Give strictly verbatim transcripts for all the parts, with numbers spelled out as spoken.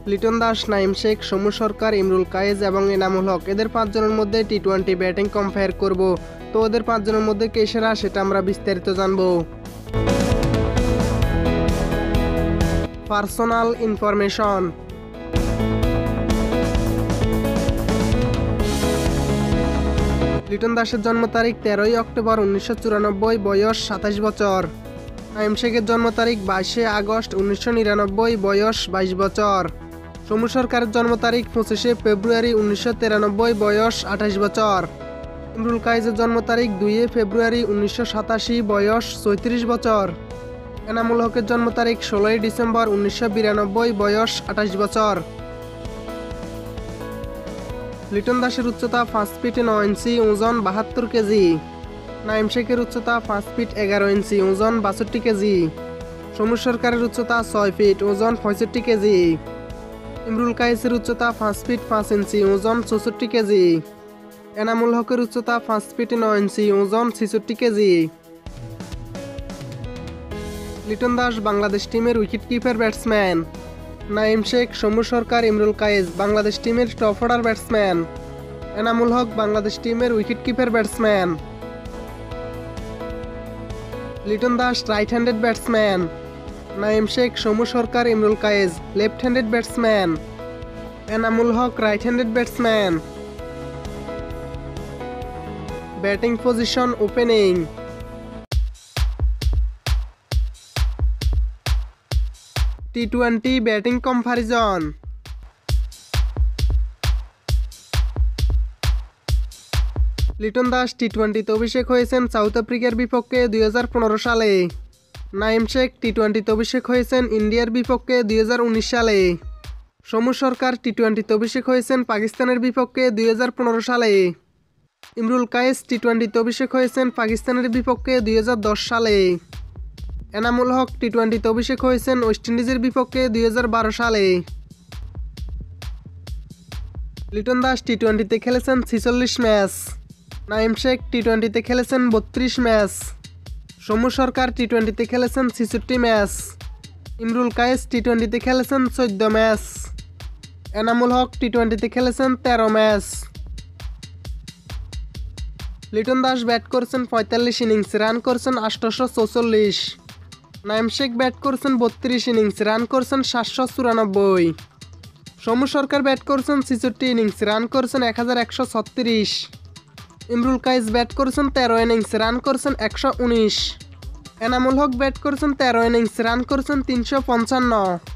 লিটন দাস, নাইম শেখ, সৌম্য সরকার, ইমরুল কায়েজ এবং এনামুল হক এদের পাঁচজনের মধ্যে টি টোয়েন্টি ব্যাটিং কম্পেয়ার করব। তো ওদের পাঁচজনের মধ্যে কে সেরা সেটা আমরা বিস্তারিত জানব। Personal information. লিটন দাসের জন্ম তারিখ তেরোই অক্টোবর উনিশশো চুরানব্বই, বয়স সাতাশ বছর। নাইম শেখের জন্ম তারিখ বাইশে আগস্ট উনিশশো নিরানব্বই, বয়স বাইশ বছর। সৌম্য সরকারের জন্ম তারিখ পঁচিশে ফেব্রুয়ারি উনিশশো তিরানব্বই, বয়স আঠাশ বছর। ইমরুল কায়েজের জন্ম তারিখ দুইয়ে ফেব্রুয়ারি উনিশশো সাতাশি, বয়স চৌত্রিশ বছর। এনামুল হকের জন্ম তারিখ ষোলোই ডিসেম্বর উনিশশো বিরানব্বই, বয়স আঠাশ বছর। লিটন দাসের উচ্চতা পাঁচ ফিট নয় ইঞ্চি, ওজন বাহাত্তর কেজি। নাইম শেখের উচ্চতা পাঁচ ফিট এগারো ইঞ্চি, ওজন বাষট্টি কেজি। সৌম্য সরকারের উচ্চতা ছয় ফিট, ওজন পঁয়ষট্টি কেজি। ইমরুল কায়েজের উচ্চতা পাঁচ ফিট পাঁচ ইঞ্চি, ওজন চৌষট্টি কেজি। এনামুল হকের উচ্চতা পাঁচ ফিট নয় ইঞ্চি, ওজন ছেষট্টি কেজি। লিটন দাস বাংলাদেশ টিমের wicket keeper batsman. Naim Sheikh, Soumya Sarkar, Imrul Kayes Bangladesh টিমের top order batsman. Anamul Haque Bangladesh টিমের wicket keeper batsman. Liton Das right handed batsman. Naim Sheikh, Soumya Sarkar, Imrul Kayes left handed batsman. Anamul Haque right handed batsman. Batting position opening. T twenty batting comparison. Liton Das T টোয়েন্টিতে অভিষেক হয়েছেন সাউথ আফ্রিকার বিপক্ষে দুই হাজার পনেরো সালে। নাইম শেখ টি টোয়েন্টিতে অভিষেক হয়েছেন ইন্ডিয়ার বিপক্ষে দুই হাজার উনিশ সালে। সৌম্য সরকার টি টোয়েন্টিতে অভিষেক হয়েছেন পাকিস্তানের বিপক্ষে দুই হাজার পনেরো সালে। ইমরুল কায়েজ টি টোয়েন্টিতে অভিষেক হয়েছেন পাকিস্তানের বিপক্ষে দুই হাজার দশ সালে। এনামুল হক টি টোয়েন্টিতে অভিষেক হয়েছেন ওয়েস্ট ইন্ডিজের বিপক্ষে দুই হাজার বারো সালে। লিটন দাস টি টোয়েন্টিতে খেলেছেন ছেচল্লিশ ম্যাচ। নাইম শেখ টি টোয়েন্টিতে খেলেছেন বত্রিশ ম্যাচ। সৌম্য সরকার টি টোয়েন্টিতে খেলেছেন ছেষট্টি ম্যাচ। ইমরুল কায়েজ টি টোয়েন্টিতে খেলেছেন চোদ্দ ম্যাচ। এনামুল হক টি টোয়েন্টিতে খেলেছেন তেরো ম্যাচ। লিটন দাস ব্যাট করছেন পঁয়তাল্লিশ ইনিংস, রান করছেন আটশোশো চৌচল্লিশ। নাইম শেখ ব্যাট করছেন বত্রিশ ইনিংস, রান করছেন সাতশো চুরানব্বই। সৌম্য সরকার ব্যাট করছেন ছেষট্টি ইনিংস, রান করছেন এক হাজার একশো ছত্রিশ। ইমরুল কায়েজ ব্যাট করছেন তেরো ইনিংস, রান করছেন একশো উনিশ। এনামুল হক ব্যাট করছেন তেরো ইনিংস, রান করছেন তিনশো পঞ্চান্ন।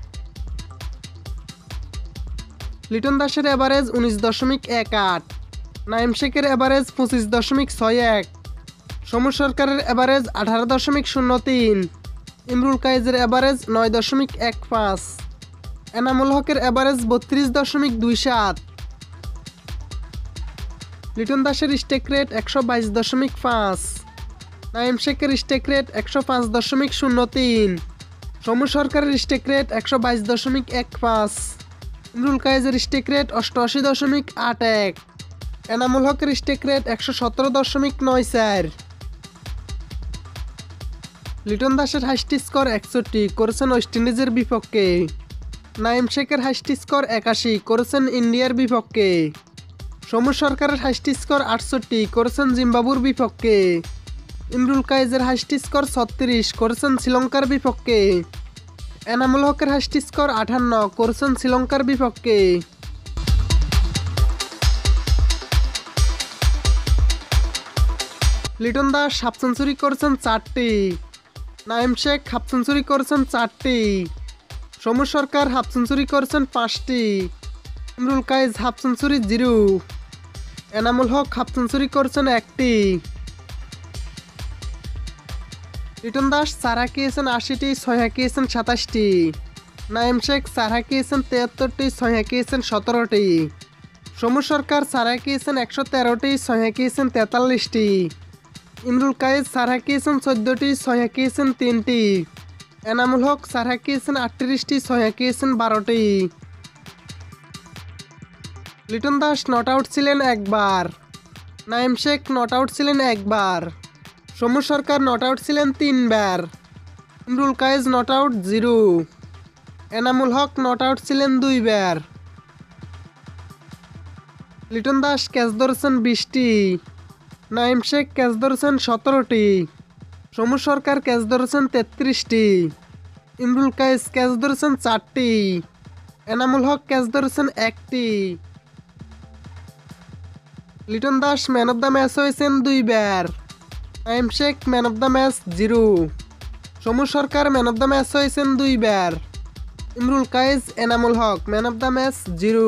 লিটন দাসের অ্যাভারেজ উনিশ দশমিক এক আট। নাইম শেখের অ্যাভারেজ পঁচিশ দশমিক ছয় এক। সৌম্য সরকারের অ্যাভারেজ আঠারো দশমিক শূন্য তিন। ইমরুল কায়েজের অ্যাভারেজ নয় দশমিক এক পাঁচ। এনামুল হকের অ্যাভারেজ বত্রিশ দশমিক দুই সাত। লিটন দাসের স্ট্রাইক রেট একশো বাইশ দশমিক পাঁচ। নাইম শেখের স্ট্রাইক রেট একশো পাঁচ দশমিক শূন্য তিন। সৌম্য সরকারের স্ট্রাইক রেট একশো বাইশ দশমিক এক পাঁচ। ইমরুল কায়েজের স্ট্রাইক রেট অষ্টআশি দশমিক আট এক। এনামুল হকের স্ট্রাইক রেট একশো সতেরো দশমিক নয় চার। লিটন দাসের হাইস্ট স্কোর একষট্টি, করেছেন ওয়েস্ট ইন্ডিজের বিপক্ষে। নাইম শেখের হাইস্ট স্কোর একাশি, করেছেন ইন্ডিয়ার বিপক্ষে। সৌম্য সরকারের হাইস্ট স্কোর আটষট্টি, করেছেন জিম্বাবুর বিপক্ষে। ইমরুল কায়েজের হাইস্ট স্কোর ছত্রিশ, করেছেন শ্রীলঙ্কার বিপক্ষে। এনামুল হকের হাইস্ট স্কোর আটান্ন, করেছেন শ্রীলঙ্কার বিপক্ষে। লিটন দাস হাফ সেঞ্চুরি করেছেন চারটি। নাইম শেখ হাফ সেঞ্চুরি করেছেন চারটি। সৌম্য সরকার হাফ সেঞ্চুরি করেছেন পাঁচটি। Imrul Kayes half century zero. Enamul Haque half century করেছেন একটি। লিটন দাস চার হাঁকিয়েছেন আশিটি, ছয় হাঁকিয়েছেন সাতাশটি। নাইম শেখ চার হাঁকিয়েছেন তেহাত্তরটি, ছয় হাঁকিয়েছেন সতেরোটি। সৌম্য সরকার চার হাঁকিয়েছেন একশো তেরোটি, ছয় হাঁকিয়েছেন তেতাল্লিশটি। ইমরুল কায়েজ চার হাঁকিয়েছেন চোদ্দটি, ছয় হাঁকিয়েছেন তিনটি। এনামুল হক চার হাঁকিয়েছেন আটত্রিশটি, ছয় হাঁকিয়েছেন বারোটি। লিটন দাস নট আউট ছিলেন একবার। নাইম শেখ নট আউট ছিলেন একবার। সৌম্য সরকার নট আউট ছিলেন তিনবার। Imrul Kayes not out zero. Enamul Haque not out ছিলেন দুইবার। লিটন দাস ক্যাচ ধরেছেন বিশটি। নাইম শেখ ক্যাচ ধরেছেন সতেরোটি। সৌম্য সরকার ক্যাচ ধরেছেন তেত্রিশটি। ইমরুল কায়েস ক্যাচ ধরেছেন চারটি। এনামুল হক ক্যাচ ধরেছেন একটি। Liton Das man of the match হয়েছেন দুইবার। Naim Sheikh man of the match zero. Soumya Sarkar man of the match হয়েছেন দুইবার। Imrul Kayes Enamul Haque man of the match zero.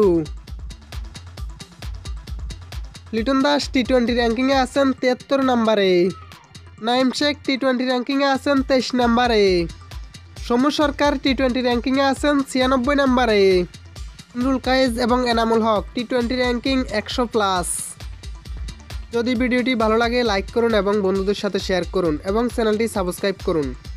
Liton Das T twenty র্যাঙ্কিংয়ে আছেন তিয়াত্তর নম্বরে। নাইম শেখ টি টোয়েন্টি র্যাঙ্কিংয়ে আছেন তেইশ নম্বরে। সৌম্য সরকার টি টোয়েন্টি র্যাঙ্কিংয়ে আছেন ছিয়ানব্বই নম্বরে। ইমরুল কায়েস এবং Enamul Haque T twenty ranking একশো প্লাস। যদি ভিডিওটি ভালো লাগে লাইক করুন এবং বন্ধুদের সাথে শেয়ার করুন এবং চ্যানেলটি সাবস্ক্রাইব করুন।